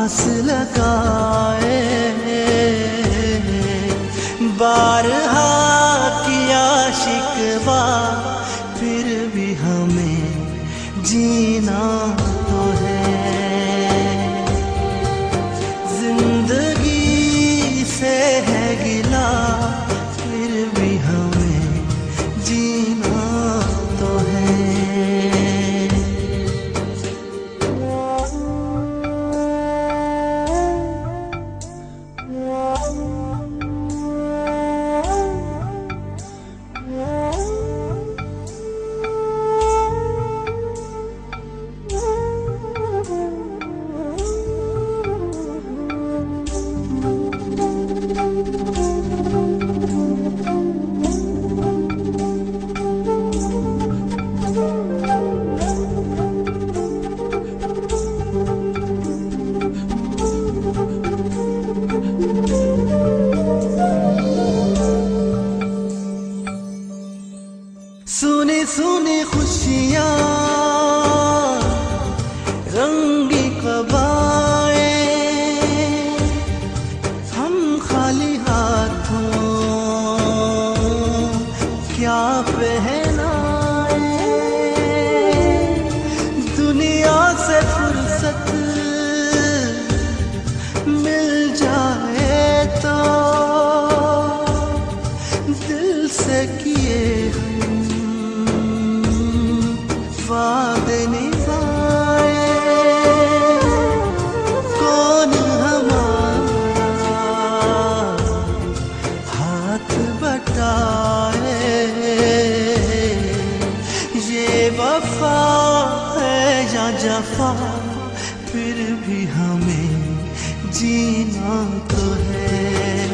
आस लगाए, बारहा किया शिकवा, फिर भी हमें जीना तो है। जिंदगी से है गिला, फिर भी हमें जीना तो है। सुनी सुनी खुशियाँ, रंगी कबाएं, हम खाली हाथों क्या पहनाए। दुनिया से फुर्सत मिल जाए तो दिल से किए वादे निभाए। कौन हमारा हाथ बटाए, ये वफा है या जफा, फिर भी हमें जीना तो है।